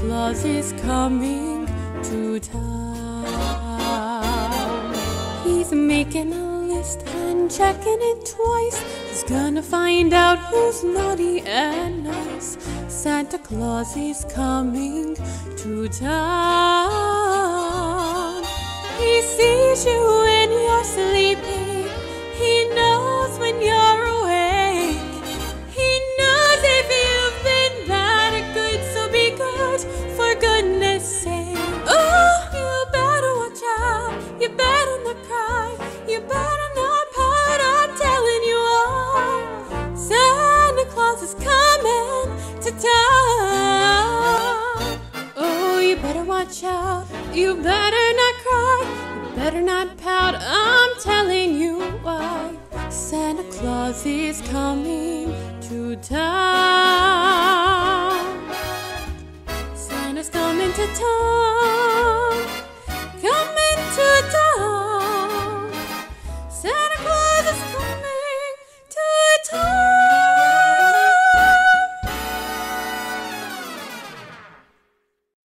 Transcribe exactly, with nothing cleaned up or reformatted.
Claus is coming to town. He's making a list and checking it twice. He's gonna find out who's naughty and nice. Santa Claus is coming to town. He sees you when you're sleeping. He knows when you're awake. He knows if you've been bad or good, so be good, for goodness sake. Oh, you better watch out. You better not cry. You better not pout. I'm telling you all. Santa Claus is coming to town. Oh, you better watch out. You better not cry. You better not pout. I'm telling you why. Santa Claus is coming to town. Santa's coming to town. Coming